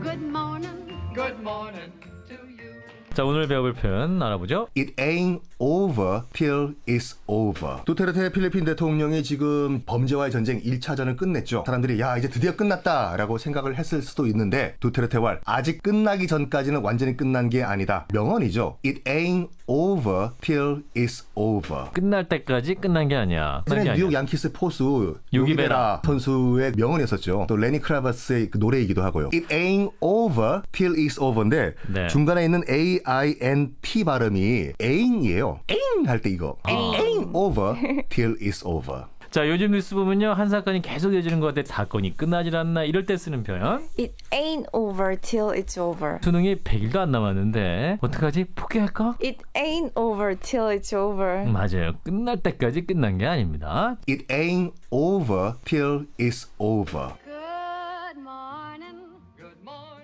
Good morning. Good morning to you. 자, 오늘 배워볼 표현 알아보죠. It ain't over till it's over. 두테르테 필리핀 대통령이 지금 범죄와의 전쟁 1차전을 끝냈죠. 사람들이 야 이제 드디어 끝났다 라고 생각을 했을 수도 있는데 두테르테 왈 아직 끝나기 전까지는 완전히 끝난 게 아니다. 명언이죠. It ain't over till it's over. 끝날 때까지 끝난 게 아니야. 예전에 뉴욕 양키스 포수 요기베라 선수의 명언이었었죠. 또 레니 크라바스의 그 노래이기도 하고요. It ain't over till it's over인데 네. 중간에 있는 A-I-N-T 발음이 ain이에요. ain't 할 때 이거. It ain't over till it's over. 자, 요즘 뉴스 보면요. 한 사건이 계속 이어지는 것 같아. 사건이 끝나질 않나. 이럴 때 쓰는 표현. It ain't over till it's over. 수능이 100일도 안 남았는데 어떡하지? 포기할까? It ain't over till it's over. 맞아요. 끝날 때까지 끝난 게 아닙니다. It ain't over till it's over.